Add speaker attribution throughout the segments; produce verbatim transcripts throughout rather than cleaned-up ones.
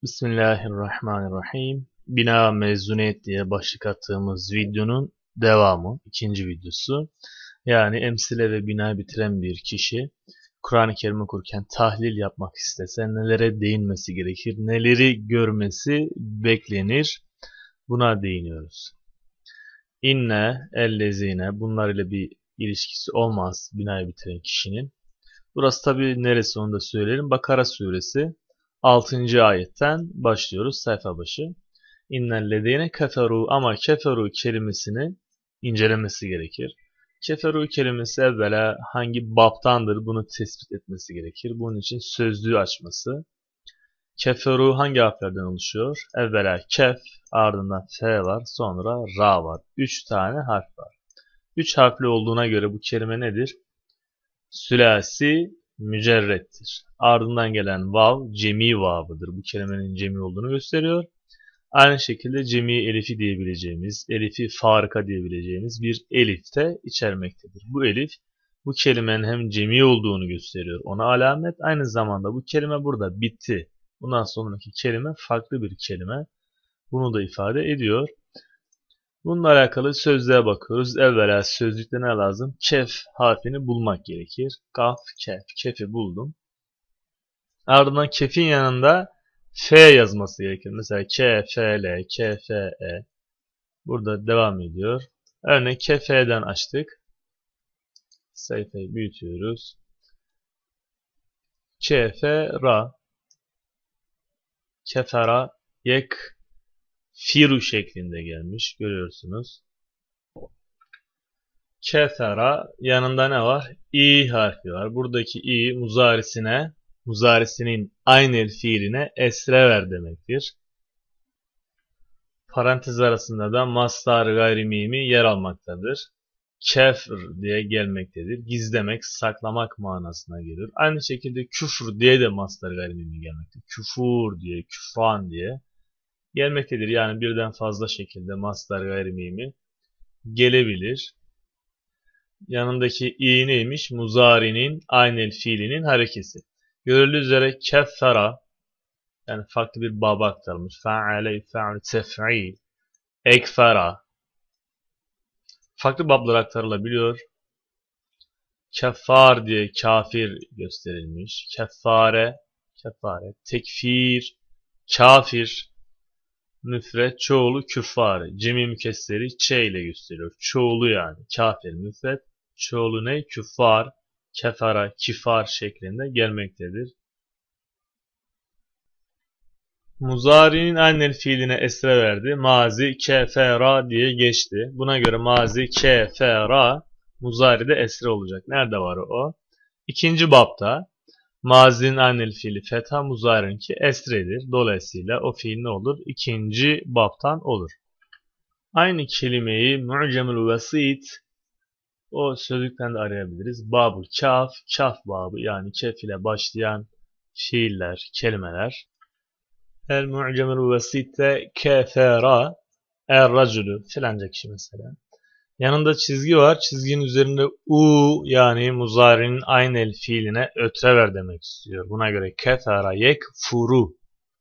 Speaker 1: Bismillahirrahmanirrahim. Bina mezuniyet diye başlık attığımız videonun devamı, ikinci videosu. Yani emsile ve bina bitiren bir kişi Kur'an-ı Kerim okurken tahlil yapmak istese nelere değinmesi gerekir, neleri görmesi beklenir, buna değiniyoruz. İnne, ellezine, bunlar ile bir ilişkisi olmaz binayı bitiren kişinin. Burası tabi neresi onu da söyleyelim. Bakara suresi altıncı ayetten başlıyoruz sayfa başı. İnnellezine keferu, ama keferu kelimesini incelemesi gerekir. Keferu kelimesi evvela hangi baptandır bunu tespit etmesi gerekir. Bunun için sözlüğü açması. Keferu hangi harflerden oluşuyor? Evvela kef, ardından f var, sonra ra var. Üç tane harf var. Üç harfli olduğuna göre bu kelime nedir? Sülasi mücerrettir. Ardından gelen vav cemi vavıdır. Bu kelimenin cemi olduğunu gösteriyor. Aynı şekilde cemi elifi diyebileceğimiz, elifi farika diyebileceğimiz bir elif de içermektedir. Bu elif bu kelimenin hem cemi olduğunu gösteriyor. Ona alamet. Aynı zamanda bu kelime burada bitti. Bundan sonraki kelime farklı bir kelime. Bunu da ifade ediyor. Bununla alakalı sözlüğe bakıyoruz. Evvela sözlükte ne lazım? Kef harfini bulmak gerekir. Kaf, kef. Kefi buldum. Ardından kefin yanında F yazması gerekir. Mesela K, F, L, K, F, E. Burada devam ediyor. Örneğin K, F'den açtık. Sayfayı büyütüyoruz. K, F, Ra. Kefera, yek, firu şeklinde gelmiş. Görüyorsunuz. Kefera yanında ne var? İ harfi var. Buradaki i muzarisine, muzarisinin aynel fiiline esre ver demektir. Parantez arasında da mastar gayrimimi yer almaktadır. Kefr diye gelmektedir. Gizlemek, saklamak manasına gelir. Aynı şekilde küfür diye de mastar gayrimimi gelmektedir. Küfur diye, küfran diye gelmektedir. Yani birden fazla şekilde mastar gayrimimi gelebilir. Yanındaki i neymiş? Muzari'nin aynel fiilinin harekesi. Görüldüğü üzere keffera, yani farklı bir baba aktarılmış. Fa'ale, fa'l, tef'il, ekfera. Farklı bablar aktarılabiliyor. Keffar diye kafir gösterilmiş. Keffare, keffare, tekfir, kafir, müfret, çoğulu küffare. Cemi mükesseri ç ile gösteriyor. Çoğulu yani. Kafir, müfret. Çoğulu ne? Küffar, kefara, kifar şeklinde gelmektedir. Muzari'nin annel fiiline esre verdi. Mazi, kefera diye geçti. Buna göre mazi, kefera, muzari'de esre olacak. Nerede var o? İkinci bapta mazinin annel fiili fetha, muzari'ninki esredir. Dolayısıyla o fiil ne olur? İkinci baptan olur. Aynı kelimeyi mu'cemül vesit, o sözlükten de arayabiliriz. Babul kaf, kaf babı, yani kef ile başlayan fiiller, kelimeler. El mu'cemül vesitte kefera er-racülü filanca kişi mesela. Yanında çizgi var. Çizginin üzerinde u, yani muzari'nin aynel fiiline ötre ver demek istiyor. Buna göre kefera yekfuru,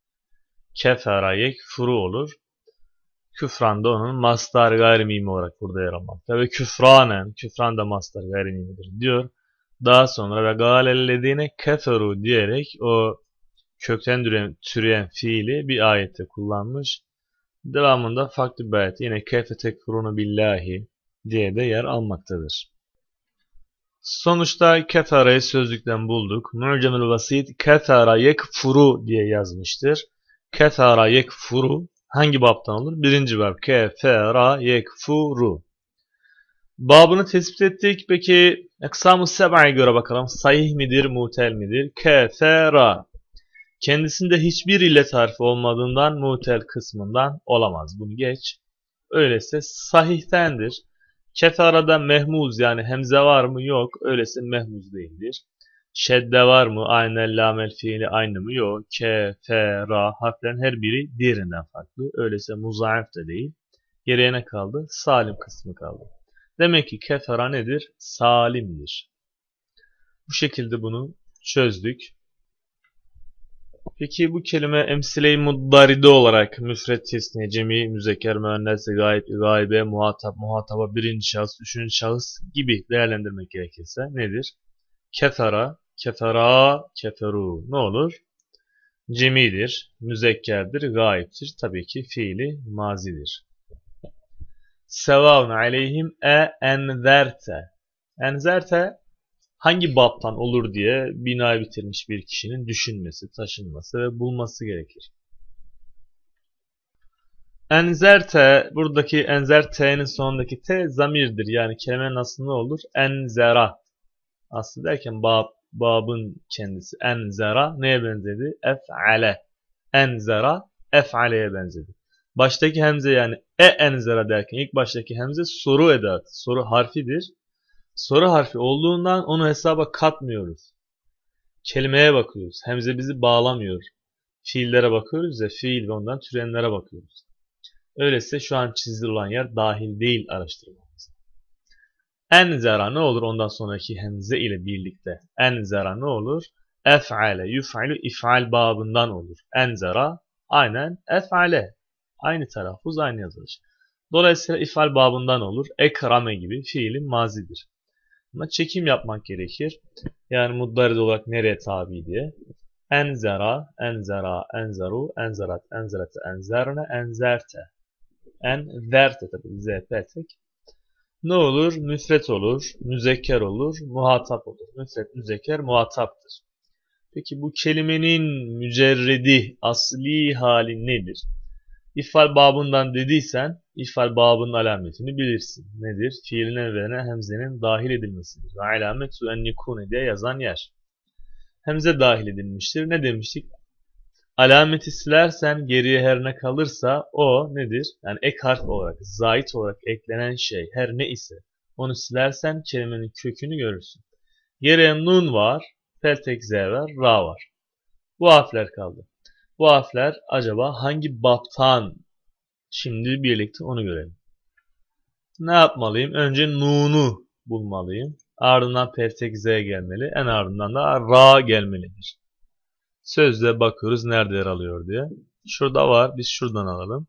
Speaker 1: kefera yekfuru olur. Küfran da onun mastar gayrimimi olarak burada yer almakta. Ve küfranen, küfran da mastar gayrimimidir diyor. Daha sonra ve gâlellezine keferu diyerek o kökten türeyen, türeyen fiili bir ayette kullanmış. Devamında farklı bir ayet yine kefe tekfurunu billahi diye de yer almaktadır. Sonuçta kefere'yi sözlükten bulduk. Mu'cemül vasit kefera yekfuru diye yazmıştır. Kefera yekfuru hangi babtan olur? Birinci bab. Kefera yekfuru. Babını tespit ettik. Peki Eksamü Seba'ya göre bakalım. Sahih midir, mutel midir? Kefera. Kendisinde hiçbir illet harfi olmadığından mutel kısmından olamaz. Bunu geç. Öyleyse sahihtendir. Kefera'da mehmuz, yani hemze var mı? Yok. Öyleyse mehmuz değildir. Şedde var mı? Aynel lamel fiili aynı mı? Yok. Ke, fe, ra harflerin her biri diğerinden farklı. Öyleyse muzaif de değil. Geriye ne kaldı? Salim kısmı kaldı. Demek ki kefera nedir? Salimdir. Bu şekilde bunu çözdük. Peki bu kelime emsile-i muddaride olarak müfret, tesniye, cemi, müzekker, müennes, gayb, gaybe, muhatap, muhataba, birinci şahıs, üçüncü şahıs gibi değerlendirmek gerekirse nedir? Kefera, kefera, keferu ne olur? Cemidir, müzekkerdir, gayiptir. Tabii ki fiili mazidir. Sevâun aleyhim e enzerte. Enzerte hangi baptan olur diye binayı bitirmiş bir kişinin düşünmesi, taşınması ve bulması gerekir. Enzerte, buradaki enzer t'nin sonundaki t zamirdir. Yani kelimenin aslı ne olur? Enzera. Aslı derken bab, babın kendisi. Enzera neye benzedi? Ef'ale. Enzera ef'ale'ye benzedi. Baştaki hemze yani e enzera derken ilk baştaki hemze soru edatı, soru harfidir. Soru harfi olduğundan onu hesaba katmıyoruz. Kelimeye bakıyoruz. Hemze bizi bağlamıyor. Fiillere bakıyoruz ya, fiil ve ondan türeyenlere bakıyoruz. Öyleyse şu an çizilen yer dahil değil araştırmamıza. Enzera ne olur ondan sonraki hemze ile birlikte? Enzera ne olur? Ef'ale, yuf'alu if'al babından olur. Enzera aynen ef'ale. Aynı telaffuz, aynı yazılış. Dolayısıyla if'al babından olur. Ekrame gibi fiilin mazidir. Ama çekim yapmak gerekir. Yani muddarid olarak nereye tabi diye. Enzera, enzera, enzeru, enzerat, enzerete, enzerne, enzerte. Enzerte tabi z tek. Ne olur? Müfret olur, müzekker olur, muhatap olur. Müfret, müzekker, muhataptır. Peki bu kelimenin mücerredi, asli hali nedir? İfal babından dediysen, ifal babının alametini bilirsin. Nedir? Fiilin evveline hemzenin dahil edilmesidir. Ve alametu en yekune diye yazan yer. Hemze dahil edilmiştir. Ne demiştik? Alameti silersen geriye her ne kalırsa o nedir? Yani ek harf olarak, zait olarak eklenen şey her ne ise onu silersen kelimenin kökünü görürsün. Geriye nun var, peltek z var, ra var. Bu harfler kaldı. Bu harfler acaba hangi baptan? Şimdi birlikte onu görelim. Ne yapmalıyım? Önce nun'u bulmalıyım. Ardından peltek z gelmeli. En ardından da ra gelmelidir. Sözde bakıyoruz nerede yer alıyor diye. Şurada var. Biz şuradan alalım.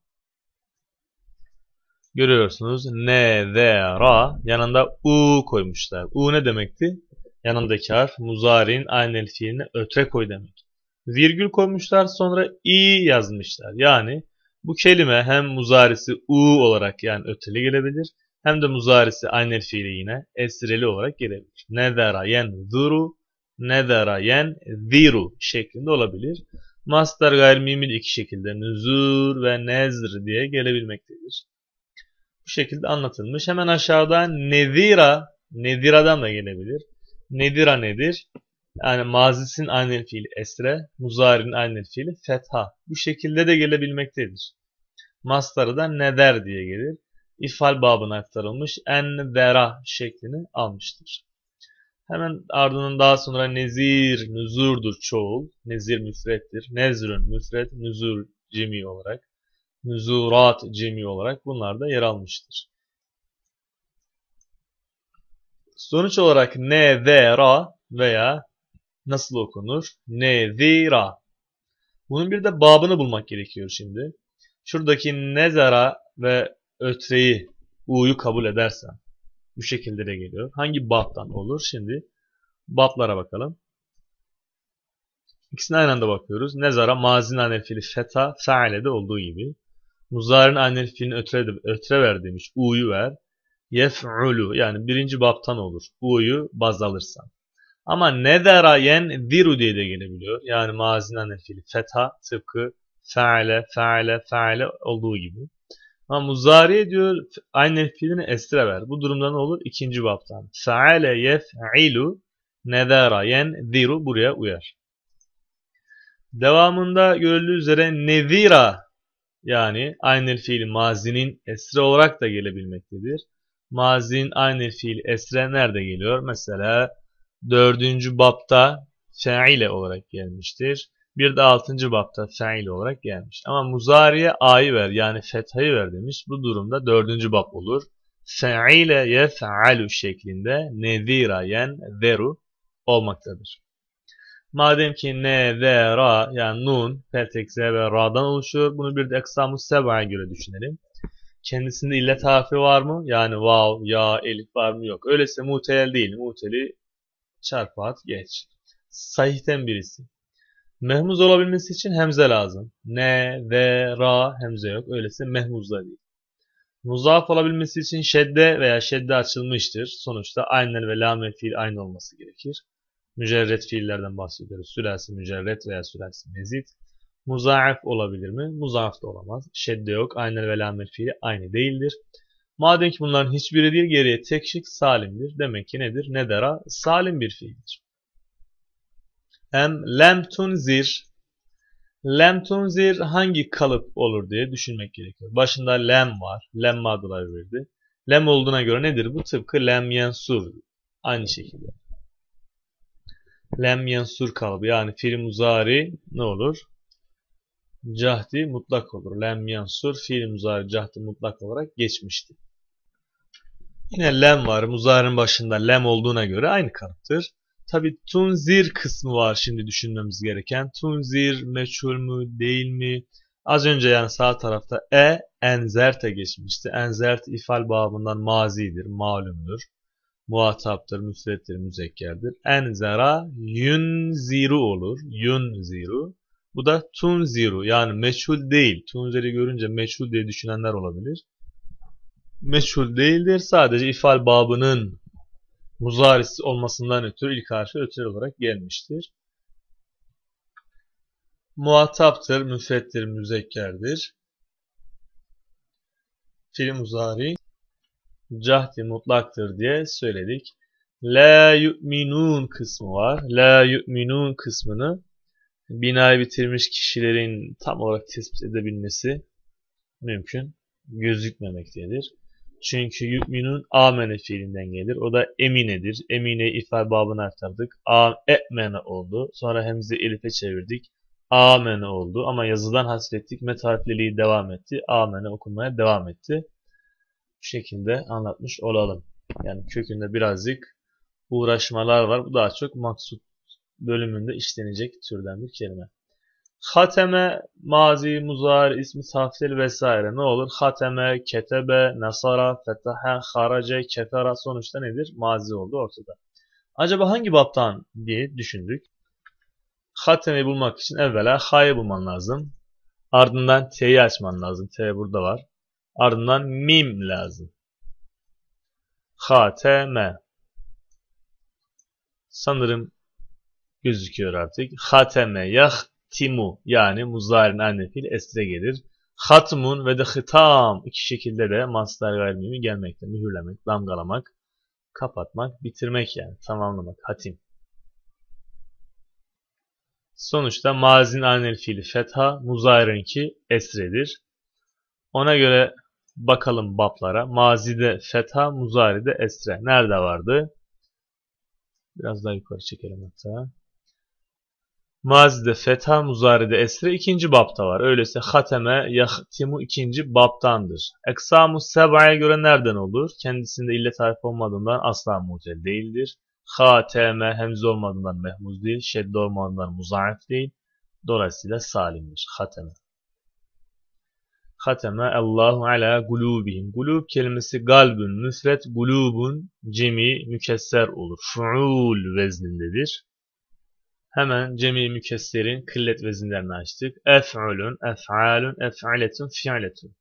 Speaker 1: Görüyorsunuz. Ne, ve, ra. Yanında u koymuşlar. U ne demekti? Yanındaki harf muzari'nin aynel fiiline ötre koy demek. Virgül koymuşlar, sonra i yazmışlar. Yani bu kelime hem muzarisi u olarak yani öteli gelebilir, hem de muzarisi aynel fiili yine esreli olarak gelebilir. Nedera yen zuru, nedera yen ziru şeklinde olabilir. Mastar gayrimimil iki şekilde nüzur ve nezr diye gelebilmektedir. Bu şekilde anlatılmış. Hemen aşağıda nezira, neziradan da gelebilir. Nedira nedir? Yani mazisinin aynel fiili esre, muzari'nin aynel fiili fetha. Bu şekilde de gelebilmektedir. Mastarı da neder diye gelir. İfal babına aktarılmış enzera şeklini almıştır. Hemen ardından daha sonra nezir, nüzurdur çoğul. Nezir müfrettir. Nezrün müfret, nüzur cemi olarak. Nüzurat cemi olarak bunlar da yer almıştır. Sonuç olarak ne ve ra veya nasıl okunur? Nezira. Bunun bir de babını bulmak gerekiyor şimdi. Şuradaki nezara ve ötreyi, u'yu kabul edersen bu şekilde de geliyor. Hangi babdan olur? Şimdi bablara bakalım. İkisine aynı anda bakıyoruz. Nezara mazinin aynel fiili feta, fe'ale'de olduğu gibi. Muzari'nin aynel fiilini ötre, ötre ver demiş. U'yu ver. Yef'ulu yani birinci babtan olur. U'yu baz alırsan. Ama nedera yen ziru diye de gelebiliyor. Yani mazinin fiili fetha tıpkı fe'ale, fe'ale, fe'ale olduğu gibi. Ama muzari diyor aynı fiilini esre ver. Bu durumda ne olur? İkinci babtan. Fe'ale yef'ilu nedera yen ziru buraya uyar. Devamında görüldüğü üzere nezira yani aynı fiili mazinin esre olarak da gelebilmektedir. Mazinin aynı fiil esre nerede geliyor? Mesela dördüncü bapta fe'ile olarak gelmiştir. Bir de altıncı bapta fe'ile olarak gelmiş. Ama muzariye a'yı ver yani fethayı ver demiş. Bu durumda dördüncü bab olur. Fe'ile yef'alu şeklinde nezira yen veru olmaktadır. Madem ki ne ve ra yani nun, peltek, z ve ra'dan oluşuyor. Bunu bir de eksamus seba'ya göre düşünelim. Kendisinde illet harfi var mı? Yani vav, ya, elif var mı? Yok. Öyleyse mutel değil. Muteli çarpı at geç. Sahihten birisi. Mehmuz olabilmesi için hemze lazım. Ne, ve, ra hemze yok. Öyleyse mehmuz da değil. Muzaf olabilmesi için şedde veya şedde açılmıştır. Sonuçta aynen ve lam fiil aynı olması gerekir. Mücerret fiillerden bahsediyoruz. Sülasi mücerret veya sülasi mezit. Muzaaf olabilir mi? Muzaaf da olamaz. Şedde yok. Aynen ve lam fiili aynı değildir. Madem ki bunların hiçbiri değil, geriye tek şık salimdir. Demek ki nedir? Nedera salim bir fiildir. Hem lem tunzir. Lem tunzir hangi kalıp olur diye düşünmek gerekiyor. Başında lem var. Lem adlar verdi. Lem olduğuna göre nedir bu? Tıpkı lem yensur. Aynı şekilde. Lem yensur kalıbı yani fiil muzari ne olur? Cahdi mutlak olur. Lem yensur fiil muzari cahdi mutlak olarak geçmişti. Yine lem var. Muzari'nin başında lem olduğuna göre aynı kalıptır. Tabi tunzir kısmı var şimdi düşünmemiz gereken. Tunzir meçhul mü değil mi? Az önce yani sağ tarafta e enzerte geçmişti. Enzert ifal babından mazidir, malumdur. Muhataptır, müsveddir, müzekkerdir. Enzera yunziru olur. Yunziru. Bu da tunziru yani meçhul değil. Tunziri görünce meçhul diye düşünenler olabilir. Meçhul değildir. Sadece ifal babının muzarisi olmasından ötürü ilk harfi ötürü olarak gelmiştir. Muhataptır, müfettir, müzekkerdir. Fiil muzari cahdi mutlaktır diye söyledik. La yu'minun kısmı var. La yu'minun kısmını binayı bitirmiş kişilerin tam olarak tespit edebilmesi mümkün. Gözükmemektedir. Çünkü yu'minun amene fiilinden gelir. O da eminedir. Emine ifade babına aktardık. A e'mene oldu. Sonra hemze elife çevirdik. Amene oldu. Ama yazıdan hasrettik. Met harfliliği devam etti. Amene okunmaya devam etti. Bu şekilde anlatmış olalım. Yani kökünde birazcık uğraşmalar var. Bu daha çok maksut bölümünde işlenecek türden bir kelime. Hateme, mazi, muzari, ismi tafsil vesaire ne olur? Hateme, ketebe, nasara, fetaha, harace, kefera sonuçta nedir? Mazi oldu ortada. Acaba hangi baptan diye düşündük. Hatemeyi bulmak için evvela ha'yı bulman lazım. Ardından t'yi açman lazım. T burada var. Ardından mim lazım. Hateme. Sanırım gözüküyor artık. Hateme yahtimu yani muzari'nin anne fiil esre gelir. Hatmun ve de hıtam iki şekilde de mastar gayrimimi gelmekte. Mühürlemek, damgalamak, kapatmak, bitirmek yani tamamlamak. Hatim. Sonuçta mazin anel fiili fetha, muzari'ninki esredir. Ona göre bakalım bablara. Mazide fetha, muzari'de esre. Nerede vardı? Biraz daha yukarı çekelim hatta. Mazide fetha, muzari'de esre ikinci babta var. Öyleyse hateme, yahtimu ikinci babtandır. Eksamu seba'ya göre nereden olur? Kendisinde illet harfi olmadığından asla mutel değildir. Hateme hemze olmadığından mehmuz değil. Şedde olmadığından muzaaf değil. Dolayısıyla salimdir. Hateme. Hateme Allahu ala gulubihim. Gulub kelimesi galbün, müfret, gulubun, cemi, mükesser olur. Fu'ul veznindedir. Hemen cemi mükesserin kıllet vezinlerini açtık. Ef'ulun, ef'alun, ef'aletun, fi'aletun.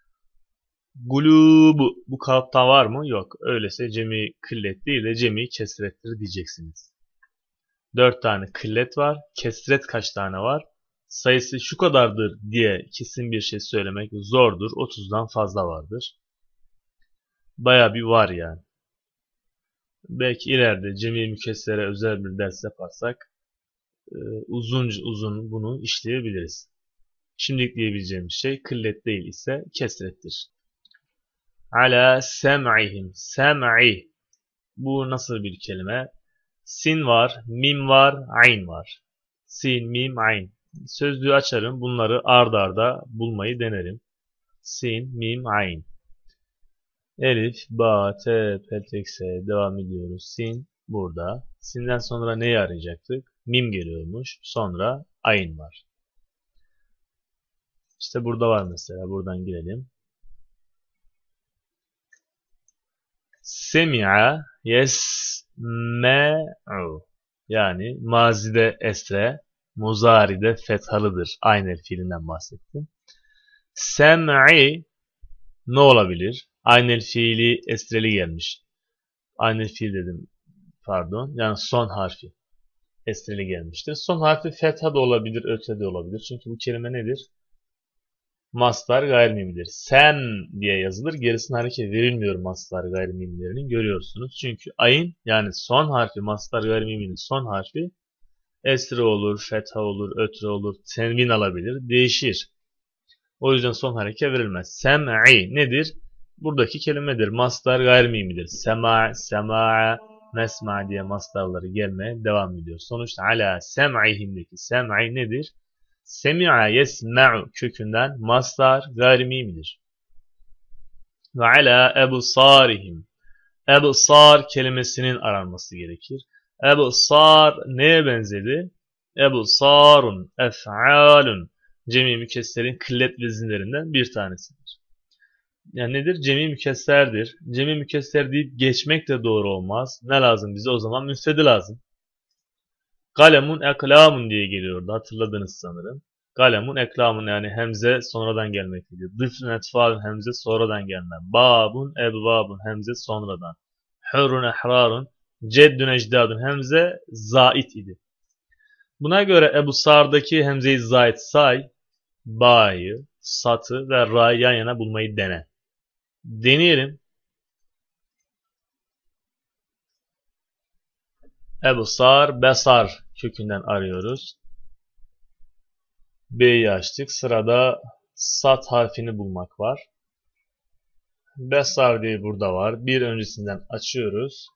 Speaker 1: Gulubu bu kalıpta var mı? Yok. Öyleyse cemi kıllet değil de cemi kesrettir diyeceksiniz. Dört tane kıllet var. Kesret kaç tane var? Sayısı şu kadardır diye kesin bir şey söylemek zordur. otuzdan fazla vardır. Baya bir var yani. Belki ileride cemi mükessere özel bir ders yaparsak uzun uzun bunu işleyebiliriz. Şimdilik diyebileceğimiz şey kıllet değil ise kesrettir. Ala sem'ihim. Sem'i. Bu nasıl bir kelime? Sin var, mim var, ayn var. Sin, mim, ayn. Sözlüğü açarım. Bunları ard arda bulmayı denerim. Sin, mim, ayn. Elif, ba, te, peltekse devam ediyoruz. Sin, burada. Sinden sonra neyi arayacaktık? Mim geliyormuş. Sonra ayn var. İşte burada var mesela. Buradan girelim. Semi'a yesme'u. Yani mazide esre, muzaride fethalıdır. Aynel fiilinden bahsettim. Sem'i ne olabilir? Aynel fiili esreli gelmiş. Aynel fiil dedim. Pardon. Yani son harfi esreli gelmiştir. Son harfi fetha da olabilir, öte de olabilir. Çünkü bu kelime nedir? Mastar gayrimimidir. Sem diye yazılır. Gerisine hareket verilmiyor mastar gayrimimlerinin. Görüyorsunuz. Çünkü ayın yani son harfi mastar gayrimiminin son harfi esre olur, fetha olur, ötre olur, tenvin alabilir. Değişir. O yüzden son hareket verilmez. Sem'i nedir? Buradaki kelimedir. Mastar gayrimimidir. Sema, sema, mesma diye mastarları gelmeye devam ediyor. Sonuçta ala sem'ihimdeki sem'i nedir? Semi'a yesme'u kökünden mastar gayrimimidir. Ve ala ebsarihim. Ebsar kelimesinin aranması gerekir. Ebsar neye benzedi? Ebsarun, ef'alun. Cemi mükesserin kıllet vezinlerinden bir tanesidir. Yani nedir? Cemi mükesserdir. Cemi mükesser deyip geçmek de doğru olmaz. Ne lazım bize? O zaman müfredi lazım. Kalemun eklamun diye geliyordu. Hatırladınız sanırım. Kalemun eklamun yani hemze sonradan gelmektedir. Dıfrun etfalun hemze sonradan gelme. Babun ebvabun hemze sonradan. Hurun ehrarun ceddün ecdadun hemze zait idi. Buna göre Ebu Sar'daki hemze-i zait say, ba'yı, satı ve ra'yı yan yana bulmayı dene. Deneyelim. Ebu Sar, besar kökünden arıyoruz. B'yi açtık. Sırada sat harfini bulmak var. Besar diye burada var. Bir öncesinden açıyoruz.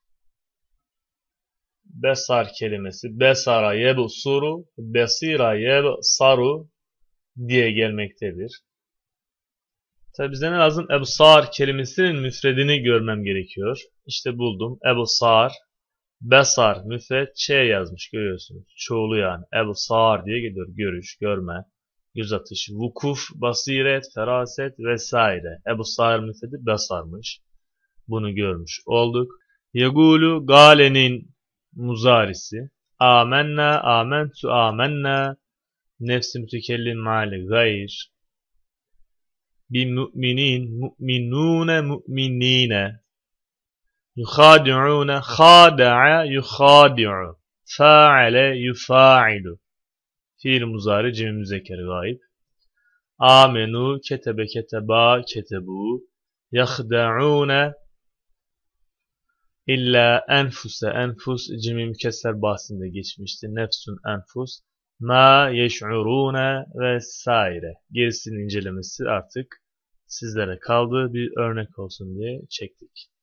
Speaker 1: Besar kelimesi besara yebsuru, besira yebsaru diye gelmektedir. Tabi bize ne lazım? Ebsar kelimesinin müfredini görmem gerekiyor. İşte buldum. Ebsar, besar, müfred, ç yazmış görüyorsunuz. Çoğulu yani. Ebsar diye geliyor. Görüş, görme, göz atış, vukuf, basiret, feraset vesaire. Ebsar müfredi besarmış. Bunu görmüş olduk. Yegulu galenin muzarisi. Amenna, amentu, amenna. Nefsi mütekellim mali gayr. Bi mu'minin, mu'minune, mu'minine. Yukhadi'une, khada'a, yukhadi'u. Fa'ale, yufa'ilu. Fiil muzari, cemi müzekkeri gayb. Amenu, ketebe, keteba, ketebu. Yakhda'une. İlla enfuse, enfus, cemi mükesser bahsinde geçmişti. Nefsun, enfus. Ma yeş'urune vesaire. Gerisinin incelemesi artık sizlere kaldı. Bir örnek olsun diye çektik.